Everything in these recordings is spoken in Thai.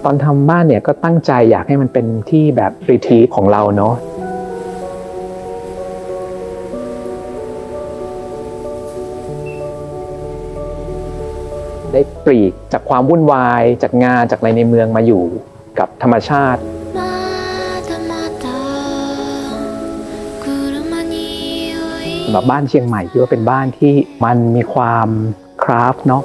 ตอนทำบ้านเนี่ยก็ตั้งใจอยากให้มันเป็นที่แบบรีทรีทของเราเนาะได้ปลีกจากความวุ่นวายจากงานจากอะไรในเมืองมาอยู่กับธรรมชาติสำหรับบ้านเชียงใหม่คิดว่าเป็นบ้านที่มันมีความคราฟต์เนาะ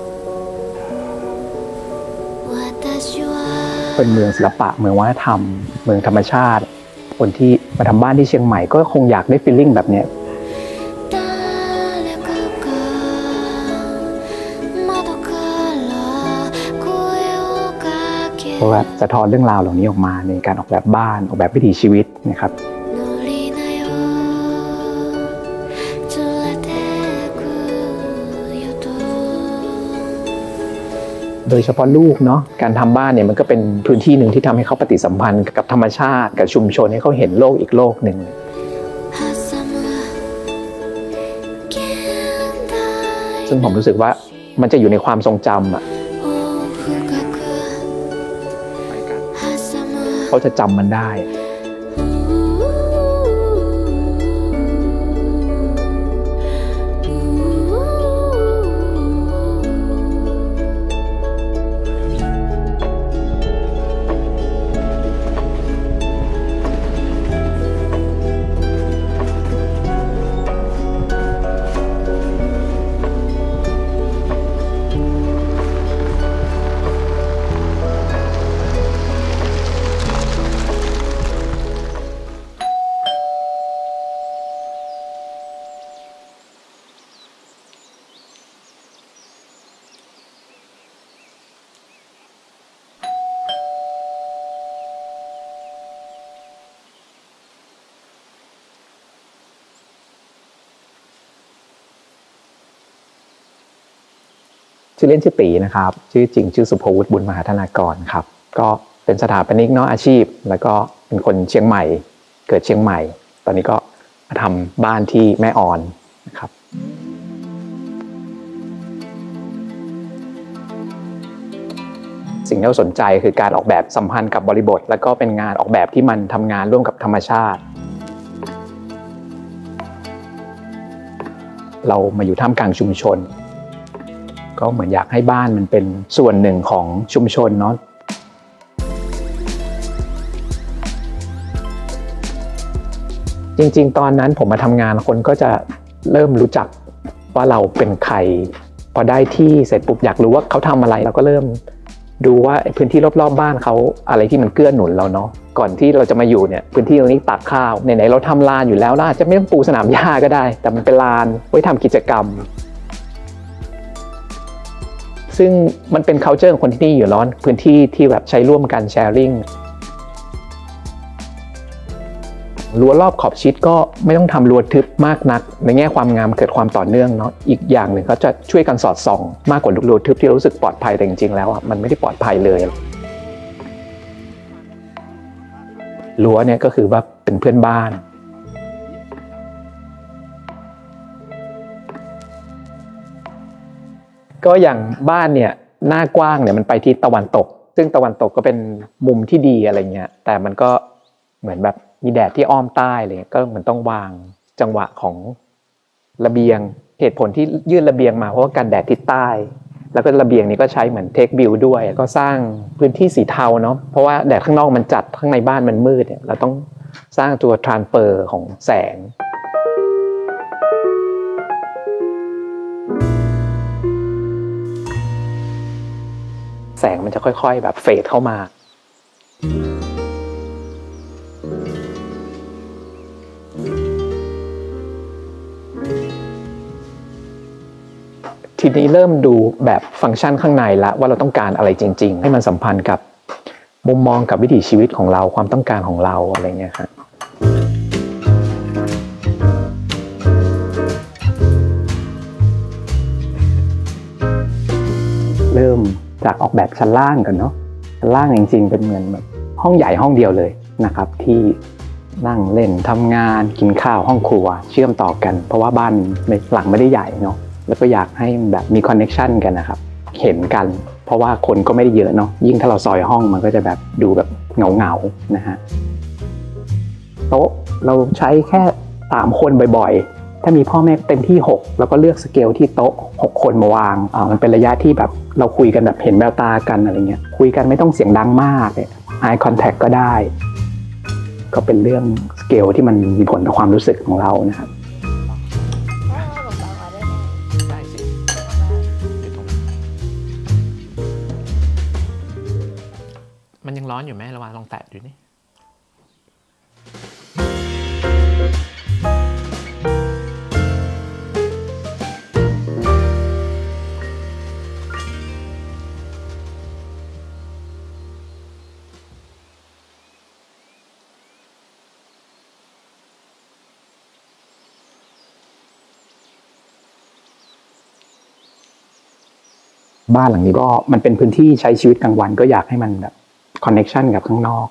เป็นเมืองศิลปะเมืองวัฒนธรรมเมืองธรรมชาติคนที่มาทำบ้านที่เชียงใหม่ก็คงอยากได้ฟีลลิ่งแบบนี้เพราะว่าสะท้อนเรื่องราวเหล่านี้ออกมาในการออกแบบบ้านออกแบบวิถีชีวิตนะครับโดยเฉพาะลูกเนาะการทำบ้านเนี่ยมันก็เป็นพื้นที่หนึ่งที่ทำให้เขาปฏิสัมพันธ์กับธรรมชาติกับชุมชนให้เขาเห็นโลกอีกโลกหนึ่งซึ่งผมรู้สึกว่ามันจะอยู่ในความทรงจำอ่ะเขาจะจำมันได้ชื่อเล่นชื่อตีนะครับชื่อจริงชื่อสุภวุฒิบุญมหาธนากรครับก็เป็นสถาปนิกเนาะอาชีพแล้วก็เป็นคนเชียงใหม่เกิดเชียงใหม่ตอนนี้ก็มาทำบ้านที่แม่ออนนะครับสิ่งที่เราสนใจคือการออกแบบสัมพันธ์กับบริบทแล้วก็เป็นงานออกแบบที่มันทำงานร่วมกับธรรมชาติเรามาอยู่ท่ามกลางชุมชนก็เหมือนอยากให้บ้านมันเป็นส่วนหนึ่งของชุมชนเนาะจริงๆตอนนั้นผมมาทำงานคนก็จะเริ่มรู้จักว่าเราเป็นใครพอได้ที่เสร็จปุ๊บอยากรู้ว่าเขาทำอะไรเราก็เริ่มดูว่าพื้นที่รอบๆบ้านเขาอะไรที่มันเกื้อหนุนเราเนาะก่อนที่เราจะมาอยู่เนี่ยพื้นที่ตรงนี้ตากข้าวไหนๆเราทำลานอยู่แล้วอาจจะไม่ต้องปูสนามหญ้าก็ได้แต่มันเป็นลานไว้ทำกิจกรรมซึ่งมันเป็น culture ของคนที่นี่อยู่แล้วพื้นที่ที่แบบใช้ร่วมกัน sharing รั้วรอบขอบชิดก็ไม่ต้องทำรั้วทึบมากนักในแง่ความงามเกิดความต่อเนื่องเนาะอีกอย่างหนึ่งเขาจะช่วยกันสอดส่องมากกว่ารั้วทึบที่รู้สึกปลอดภัยแต่จริงๆแล้วมันไม่ได้ปลอดภัยเลยรั้วเนี่ยก็คือว่าเป็นเพื่อนบ้านก็อย่างบ้านเนี่ยหน้ากว้างเนี่ยมันไปที่ตะวันตกซึ่งตะวันตกก็เป็นมุมที่ดีอะไรเงี้ยแต่มันก็เหมือนแบบมีแดดที่อ้อมใต้เลยก็เหมือนต้องวางจังหวะของระเบียงเหตุผลที่ยื่นระเบียงมาเพราะว่ากันแดดทิศใต้แล้วก็ระเบียงนี้ก็ใช้เหมือนเทควิวด้วยก็สร้างพื้นที่สีเทาเนาะเพราะว่าแดดข้างนอกมันจัดข้างในบ้านมันมืดเนี่ยเราต้องสร้างตัวทรานสเฟอร์ของแสงแสงมันจะค่อยๆแบบเฟดเข้ามาทีนี้เริ่มดูแบบฟังก์ชันข้างในละว่าเราต้องการอะไรจริงๆให้มันสัมพันธ์กับมุมมองกับวิถีชีวิตของเราความต้องการของเราอะไรเงี้ยครับเริ่มจากออกแบบชั้นล่างกันเนาะชั้นล่างจริงๆเป็นเหมือนแบบห้องใหญ่ห้องเดียวเลยนะครับที่นั่งเล่นทำงานกินข้าวห้องครัวเชื่อมต่อกันเพราะว่าบ้านหลังไม่ได้ใหญ่เนาะแล้วก็อยากให้แบบมีคอนเนคชันกันนะครับเห็นกันเพราะว่าคนก็ไม่ได้เยอะเนาะยิ่งถ้าเราซอยห้องมันก็จะแบบดูแบบเหงาๆนะฮะโต๊ะเราใช้แค่3คนบ่อยๆถ้ามีพ่อแม่เต็มที่6แล้วก็เลือกสเกลที่โต๊ะ6คนมาวางมันเป็นระยะที่แบบเราคุยกันแบบเห็นแววตากันอะไรเงี้ยคุยกันไม่ต้องเสียงดังมากeye contact ก็ได้ก็เป็นเรื่องสเกลที่มันมีผลต่อความรู้สึกของเรานะครับได้สิมันยังร้อนอยู่ไหมระหว่างลองแตะดูนี่บ้านหลังนี้ก็มันเป็นพื้นที่ใช้ชีวิตกลางวันก็อยากให้มันแบบคอนเนคชันกับข้างนอก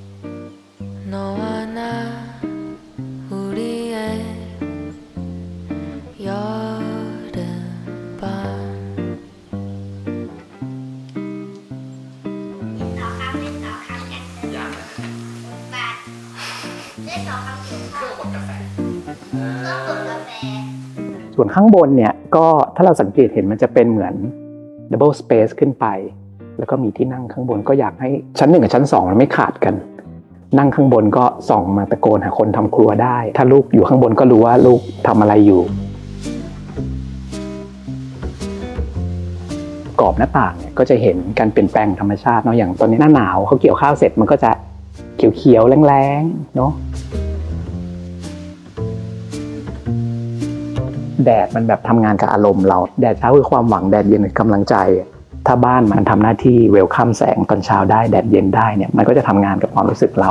ส่วนข้างบนเนี่ยก็ถ้าเราสังเกตเห็นมันจะเป็นเหมือนดับเบิลสเปซขึ้นไปแล้วก็มีที่นั่งข้างบนก็อยากให้ชั้น1กับชั้น2มันไม่ขาดกันนั่งข้างบนก็ส่องมาตะโกนหาคนทำครัวได้ถ้าลูกอยู่ข้างบนก็รู้ว่าลูกทำอะไรอยู่กรอบหน้าต่างเนี่ยก็จะเห็นการเปลี่ยนแปลงธรรมชาติเนาะอย่างตอนนี้หน้าหนาวเขาเกี่ยวข้าวเสร็จมันก็จะเขียวๆแรงๆเนาะแดดมันแบบทำงานกับอารมณ์เราแดดเช้าคือความหวังแดดเย็นคือกำลังใจถ้าบ้านมันทำหน้าที่เวลคัมแสงตอนเช้าได้แดดเย็นได้เนี่ยมันก็จะทำงานกับความรู้สึกเรา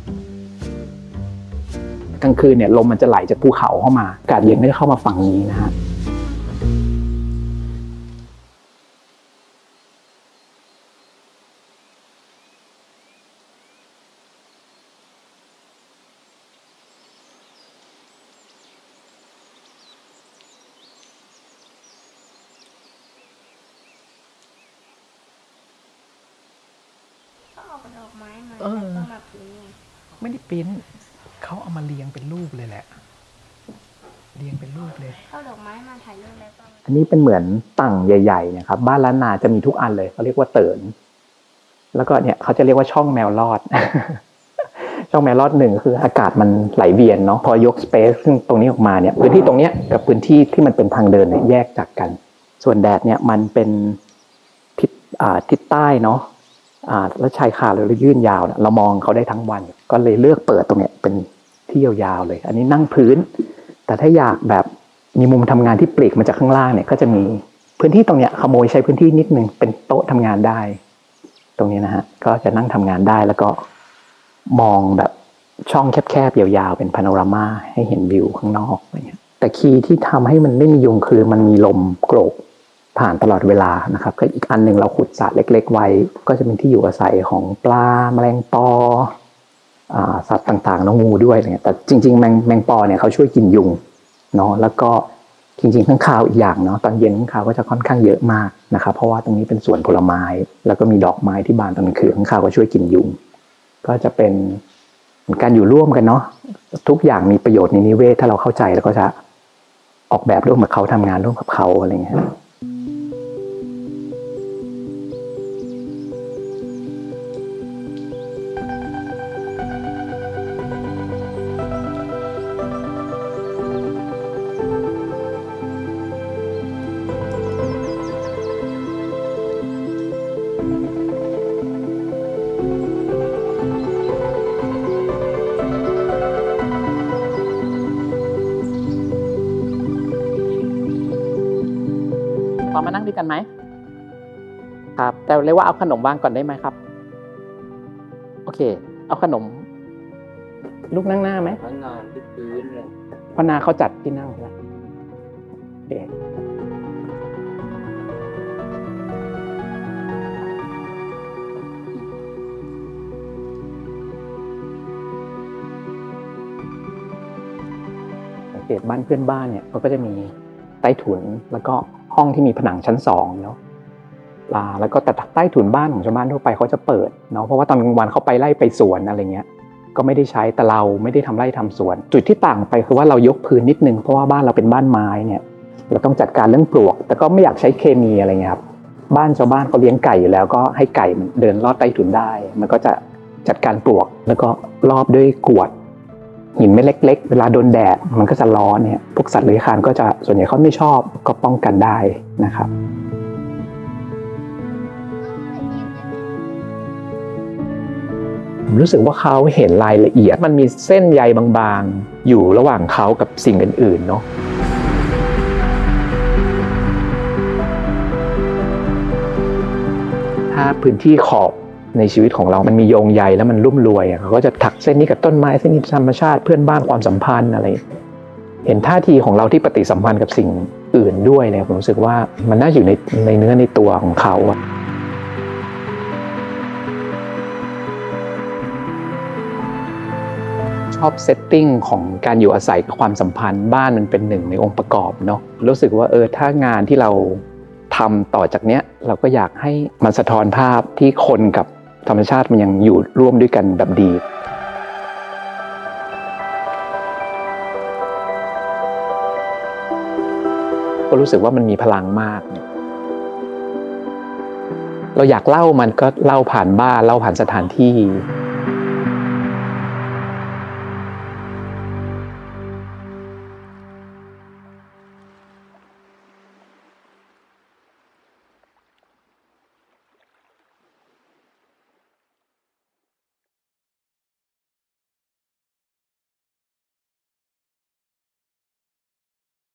กลางคืนเนี่ยลมมันจะไหลจากภูเขาเข้ามาอากาศเย็นก็จะเข้ามาฝั่งนี้นะฮะดอกไม้มาต้องมาพิมพ์ไม่ได้พิมพ์เขาเอามาเรียงเป็นรูปเลยแหละเรียงเป็นรูปเลยเอาดอกไม้มาถ่ายรูปแล้วก็อันนี้เป็นเหมือนตั่งใหญ่ๆเนี่ยครับบ้านล้านนาจะมีทุกอันเลยเขาเรียกว่าเตินแล้วก็เนี่ยเขาจะเรียกว่าช่องแมวรอด ช่องแมวรอด1คืออากาศมันไหลเวียนเนาะพอยกสเปซซึ่งตรงนี้ออกมาเนี่ยพื้นที่ตรงเนี้ยกับพื้นที่ที่มันเป็นทางเดินเนี่ยแยกจากกันส่วนแดดเนี่ยมันเป็นทิศใต้เนาะแล้วชายคาเรายื่นยาวเรามองเขาได้ทั้งวันก็เลยเลือกเปิดตรงเนี้ยเป็นที่ยาวๆเลยอันนี้นั่งพื้นแต่ถ้าอยากแบบมีมุมทำงานที่ปลีกมาจากข้างล่างเนี่ยก็จะมีพื้นที่ตรงเนี้ยขโมยใช้พื้นที่นิดนึงเป็นโต๊ะทำงานได้ตรงนี้นะฮะก็จะนั่งทำงานได้แล้วก็มองแบบช่องแคบๆยาวๆเป็นพาโนรามาให้เห็นวิวข้างนอกอะไรเงี้ยแต่คีย์ที่ทำให้มันไม่มียุงคือมันมีลมโกรกผ่านตลอดเวลานะครับก็อีกอันนึงเราขุดสระเล็กๆไว้ก็จะเป็นที่อยู่อาศัยของปลาแมลงปอสัตว์ต่างๆน้องงูด้วยเนี่ยแต่จริงๆแมงปอเนี่ยเขาช่วยกินยุงเนาะแล้วก็จริงๆข้างคาวอีกอย่างเนาะตอนเย็นข้างคาวก็จะค่อนข้างเยอะมากนะครับเพราะว่าตรงนี้เป็นสวนผลไม้แล้วก็มีดอกไม้ที่บานตอนกลางคืนข้างคาวก็ช่วยกินยุงก็จะเป็นการอยู่ร่วมกันเนาะทุกอย่างมีประโยชน์ในนิเวศถ้าเราเข้าใจแล้วก็จะออกแบบร่วมกับเขาทำงานร่วมกับเขาอะไรเงี้ยพอมานั่งด้วยกันไหมครับแต่เรียกว่าเอาขนมวางก่อนได้ไหมครับโอเคเอาขนมลูกนั่งหน้าไหมเขานอนที่พื้นเลยพนาเขาจัดที่นั่งแล้วโอเคสังเกตบ้านเพื่อนบ้านเนี่ยเขาก็จะมีใต้ถุนแล้วก็ห้องที่มีผนังชั้น2เนาะแล้วก็แต่ใต้ถุนบ้านของชาวบ้านทั่วไปเขาจะเปิดเนาะเพราะว่าตอนกลางวันเขาไปไล่ไปสวนอะไรเงี้ยก็ไม่ได้ใช้แต่เราไม่ได้ทำไร่ทำสวนจุดที่ต่างไปคือว่าเรายกพื้นนิดนึงเพราะว่าบ้านเราเป็นบ้านไม้เนี่ยเราต้องจัดการเรื่องปลวกแต่ก็ไม่อยากใช้เคมีอะไรเงี้ยครับบ้านชาวบ้านเขาเลี้ยงไก่อยู่แล้วก็ให้ไก่มันเดินลอดใต้ถุนได้มันก็จะจัดการปลวกแล้วก็รอบด้วยกรวดหินเม็ดเล็กๆเวลาโดนแดดมันก็จะร้อนเนี่ยพวกสัตว์เลื้อยคลานก็จะส่วนใหญ่เขาไม่ชอบก็ป้องกันได้นะครับผมรู้สึกว่าเขาเห็นรายละเอียดมันมีเส้นใยบางๆอยู่ระหว่างเขากับสิ่งอื่นๆเนาะถ้าพื้นที่ขอบในชีวิตของเรามันมีโยงใยแล้วมันรุ่มรวยเขาก็จะถักเส้นนี้กับต้นไม้เส้นนี้ธรรมชาติเพื่อนบ้านความสัมพันธ์อะไรเห็นท่าทีของเราที่ปฏิสัมพันธ์กับสิ่งอื่นด้วยเนี่ยผมรู้สึกว่ามันน่าอยู่ในเนื้อในตัวของเขาชอบเซตติ้งของการอยู่อาศัยกับความสัมพันธ์บ้านมันเป็นหนึ่งในองค์ประกอบเนาะรู้สึกว่าถ้างานที่เราทำต่อจากเนี้ยเราก็อยากให้มันสะท้อนภาพที่คนกับธรรมชาติมันยังอยู่ร่วมด้วยกันแบบดีก็รู้สึกว่ามันมีพลังมากเราอยากเล่ามันก็เล่าผ่านบ้านเล่าผ่านสถานที่